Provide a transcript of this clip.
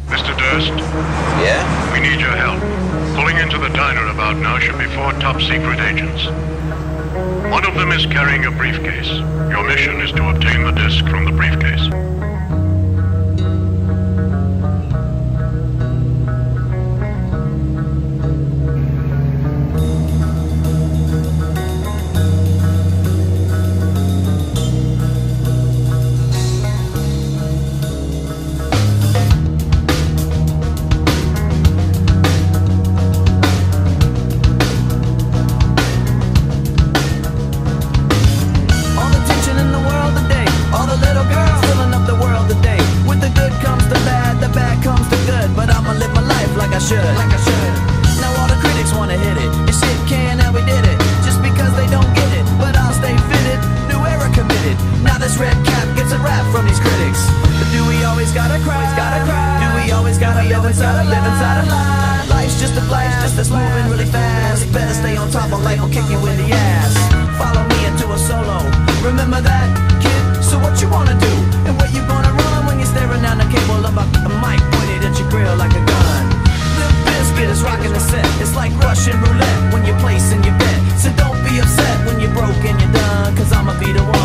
Mr. Durst? Yeah? We need your help. Pulling into the diner about now should be 4 top-secret agents. One of them is carrying a briefcase. Your mission is to obtain the disc from the briefcase. Now all the critics wanna hit it. Your shit can and we did it. Just because they don't get it, but I'll stay fitted. New era committed. Now this red cap gets a rap from these critics. But do we always gotta cry? Do we always gotta live inside a lie? Life's just a blast that's moving really fast. Better stay on top or life will kick you in the ass. Follow me into a solo. Remember that, kid? So what you wanna do? And where you gonna run when you're staring down the cable of a mic pointed at your grill like a gun? Biscuit is rocking the set. It's like Russian roulette when you're placing your bet. So don't be upset when you're broke and you're done, 'cause I'ma be the one